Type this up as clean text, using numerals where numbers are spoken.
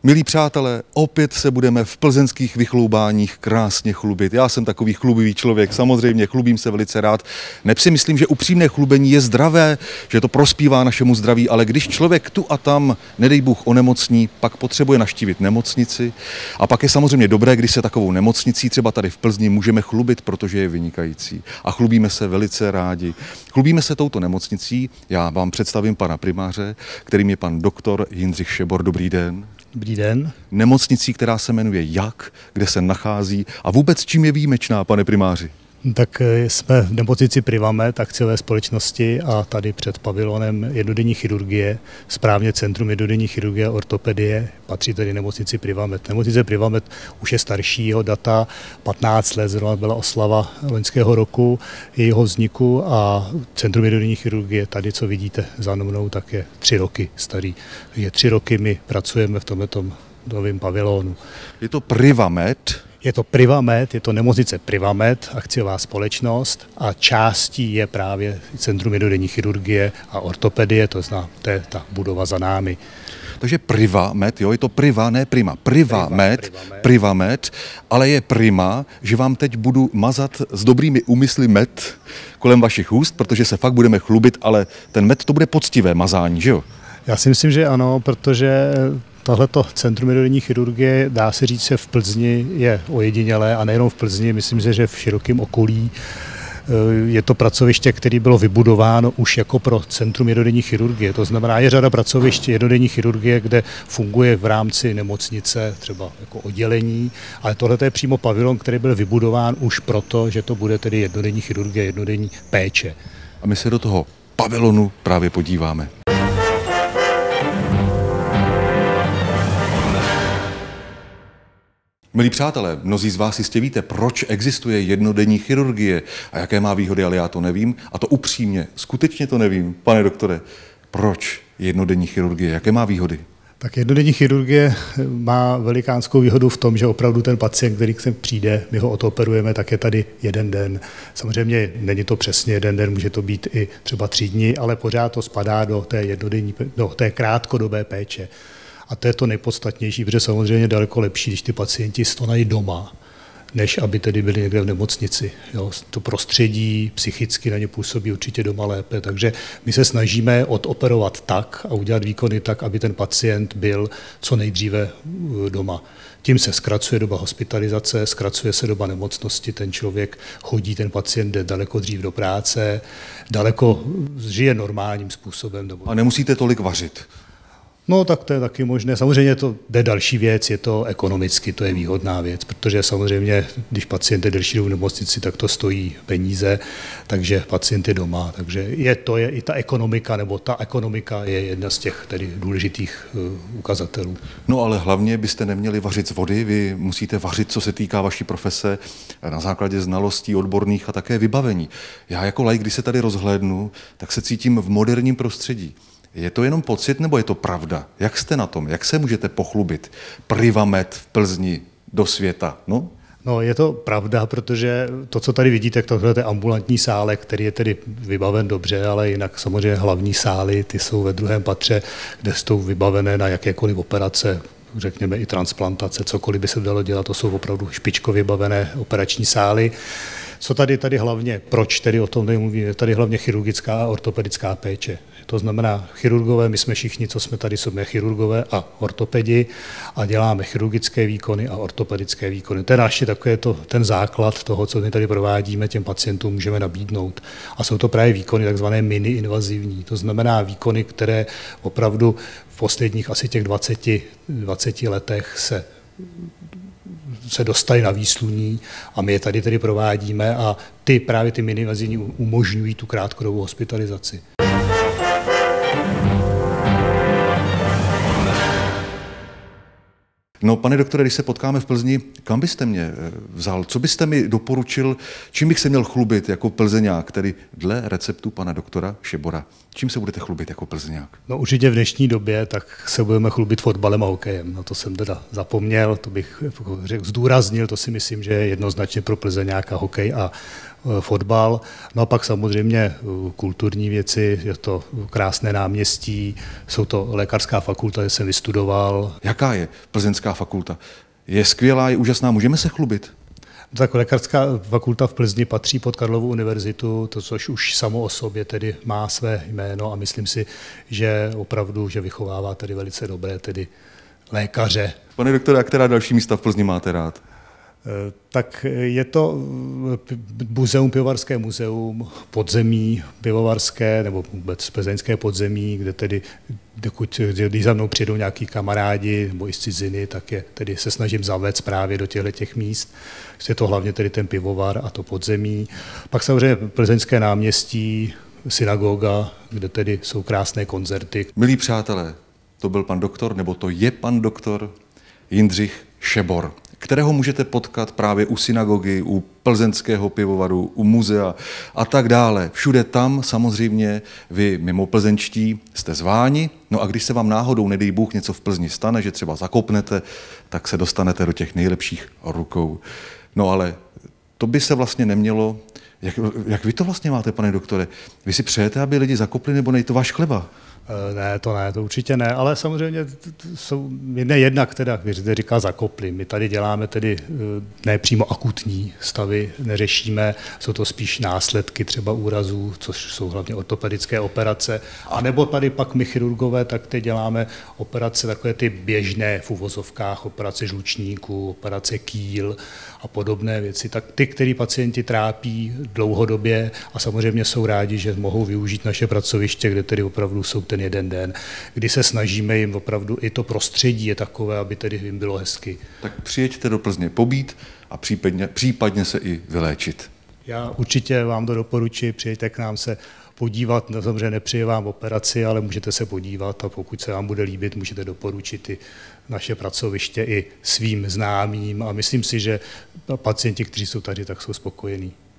Milí přátelé, opět se budeme v plzeňských vychloubáních krásně chlubit. Já jsem takový chlubivý člověk, samozřejmě chlubím se velice rád. Neb si myslím, že upřímné chlubení je zdravé, že to prospívá našemu zdraví, ale když člověk tu a tam, nedej Bůh, onemocní, pak potřebuje navštívit nemocnici. A pak je samozřejmě dobré, když se takovou nemocnicí třeba tady v Plzni můžeme chlubit, protože je vynikající. A chlubíme se velice rádi. Chlubíme se touto nemocnicí, já vám představím pana primáře, kterým je pan doktor Jindřich Šebor. Dobrý den. Dobrý den. Nemocnicí, která se jmenuje jak, kde se nachází a vůbec čím je výjimečná, pane primáři? Tak jsme v nemocnici Privamed, akciové společnosti, a tady před pavilonem jednodenní chirurgie, správně Centrum jednodenní chirurgie a ortopedie, patří tedy nemocnici Privamed. Nemocnice Privamed už je staršího data, 15 let, zrovna byla oslava loňského roku jejího vzniku, a Centrum jednodenní chirurgie, tady, co vidíte za mnou, tak je 3 roky starý. Je 3 roky my pracujeme v tomhletom novém pavilonu. Je to Privamed? Je to Privamed, je to nemocnice Privamed, akciová společnost, a částí je právě Centrum jednodenní chirurgie a ortopedie, to je ta budova za námi. Takže Privamed, jo, je to priva, ne prima. Privamed, ale je prima, že vám teď budu mazat s dobrými úmysly med kolem vašich úst, protože se fakt budeme chlubit, ale ten med to bude poctivé mazání, že jo? Já si myslím, že ano, protože tohleto Centrum jednodenní chirurgie, dá se říct, že v Plzni je ojedinělé, a nejenom v Plzni, myslím si, že v širokém okolí. Je to pracoviště, které bylo vybudováno už jako pro Centrum jednodenní chirurgie. To znamená, je řada pracovišť jednodenní chirurgie, kde funguje v rámci nemocnice třeba jako oddělení, ale tohle je přímo pavilon, který byl vybudován už proto, že to bude tedy jednodenní chirurgie, jednodenní péče. A my se do toho pavilonu právě podíváme. Milí přátelé, mnozí z vás jistě víte, proč existuje jednodenní chirurgie a jaké má výhody, ale já to nevím. A to upřímně, skutečně to nevím. Pane doktore, proč jednodenní chirurgie, jaké má výhody? Tak jednodenní chirurgie má velikánskou výhodu v tom, že opravdu ten pacient, který k nám přijde, my ho odoperujeme, tak je tady jeden den. Samozřejmě není to přesně jeden den, může to být i třeba 3 dny, ale pořád to spadá do té krátkodobé péče. A to je to nejpodstatnější, protože samozřejmě daleko lepší, když ty pacienti stonají doma, než aby tedy byli někde v nemocnici. Jo, to prostředí psychicky na ně působí určitě doma lépe, takže my se snažíme odoperovat tak a udělat výkony tak, aby ten pacient byl co nejdříve doma. Tím se zkracuje doba hospitalizace, zkracuje se doba nemocnosti, ten člověk chodí, ten pacient jde daleko dřív do práce, daleko žije normálním způsobem. A nemusíte tolik vařit? No, tak to je taky možné. Samozřejmě to jde další věc, je to ekonomicky, to je výhodná věc, protože samozřejmě, když pacient je delší dobu v nemocnici, tak to stojí peníze, takže pacient je doma. Takže to je i ta ekonomika, nebo ta ekonomika je jedna z těch tedy důležitých ukazatelů. No, ale hlavně byste neměli vařit z vody, vy musíte vařit, co se týká vaší profese, na základě znalostí odborných a také vybavení. Já jako laik, když se tady rozhlédnu, tak se cítím v moderním prostředí. Je to jenom pocit, nebo je to pravda? Jak jste na tom? Jak se můžete pochlubit? Privamed v Plzni do světa, no? No, je to pravda, protože to, co tady vidíte, tohle je ambulantní sále, který je tedy vybaven dobře, ale jinak samozřejmě hlavní sály, ty jsou ve 2. patře, kde jsou vybavené na jakékoliv operace, řekněme i transplantace, cokoliv by se dalo dělat, to jsou opravdu špičkově vybavené operační sály. Co tady hlavně, proč tedy o tom nemluvím, je tady hlavně chirurgická a ortopedická péče. To znamená chirurgové, my jsme všichni, co jsme tady, jsme chirurgové a ortopedi a děláme chirurgické výkony a ortopedické výkony. To je naši ten základ toho, co my tady provádíme, těm pacientům můžeme nabídnout. A jsou to právě výkony takzvané mini-invazivní, to znamená výkony, které opravdu v posledních asi těch 20 letech se dostaly na výsluní a my je tady tedy provádíme, a právě ty mini-invazivní umožňují tu krátkodobou hospitalizaci. No, pane doktore, když se potkáme v Plzni, kam byste mě vzal? Co byste mi doporučil, čím bych se měl chlubit jako plzeňák, tedy dle receptu pana doktora Šebora? Čím se budete chlubit jako plzeňák? No, určitě v dnešní době tak se budeme chlubit fotbalem a hokejem. No, to jsem teda zapomněl, to bych zdůraznil, to si myslím, že je jednoznačně pro plzeňáka hokej a fotbal. No a pak samozřejmě kulturní věci, je to krásné náměstí, jsou to lékařská fakulta, kde jsem vystudoval. Jaká je plzeňská fakulta? Je skvělá, je úžasná, můžeme se chlubit? Tak lékařská fakulta v Plzni patří pod Karlovu univerzitu, to což už samo o sobě tedy má své jméno a myslím si, že opravdu, že vychovává tedy velice dobré tedy lékaře. Pane doktore, a která další místa v Plzni máte rád? Tak je to pivovarské muzeum, podzemí pivovarské, nebo vůbec plzeňské podzemí, kde tedy, když za mnou přijdou nějaký kamarádi nebo i z ciziny, tak je tedy se snažím zavést právě do těchto míst. Je to hlavně tedy ten pivovar a to podzemí. Pak samozřejmě plzeňské náměstí, synagoga, kde tedy jsou krásné koncerty. Milí přátelé, to byl pan doktor, nebo to je pan doktor Jindřich Šebor, kterého můžete potkat právě u synagogy, u plzeňského pivovaru, u muzea a tak dále. Všude tam samozřejmě vy mimo plzeňští jste zváni, no a když se vám náhodou, nedej Bůh, něco v Plzni stane, že třeba zakopnete, tak se dostanete do těch nejlepších rukou. No ale to by se vlastně nemělo. Jak vy to vlastně máte, pane doktore? Vy si přejete, aby lidi zakopli, nebo nej to váš chleba? Ne, to určitě ne, ale samozřejmě jsou jednak teda, věřte, říká zakopli. My tady děláme tedy ne přímo akutní stavy, neřešíme, jsou to spíš následky třeba úrazů, což jsou hlavně ortopedické operace, a nebo tady pak my chirurgové, tak teď děláme operace takové ty běžné v uvozovkách, operace žlučníků, operace kýl a podobné věci. Tak ty, který pacienti trápí dlouhodobě a samozřejmě jsou rádi, že mohou využít naše pracoviště, kde tedy opravdu jsou ten jeden den, kdy se snažíme jim opravdu, i to prostředí je takové, aby tedy jim bylo hezky. Tak přijeďte do Plzně pobít a případně se i vyléčit. Já určitě vám to doporučuji, přijeďte k nám se podívat, samozřejmě nepřeji vám operaci, ale můžete se podívat a pokud se vám bude líbit, můžete doporučit i naše pracoviště i svým známým a myslím si, že pacienti, kteří jsou tady, tak jsou spokojení.